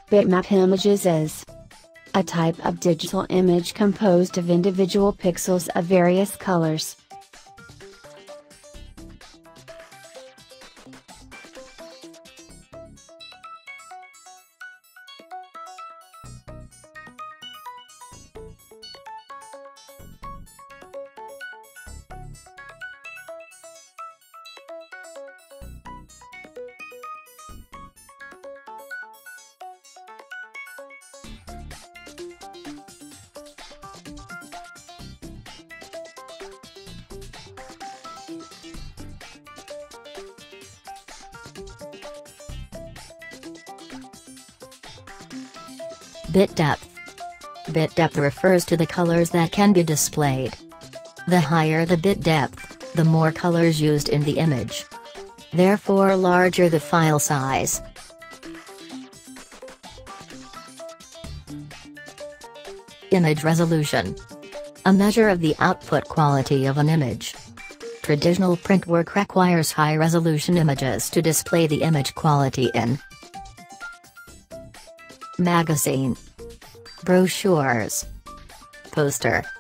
Bitmap images is a type of digital image composed of individual pixels of various colors. Bit depth. Bit depth refers to the colors that can be displayed. The higher the bit depth, the more colors used in the image. Therefore, larger the file size. Image resolution. A measure of the output quality of an image. Traditional print work requires high-resolution images to display the image quality in magazine, brochures, poster,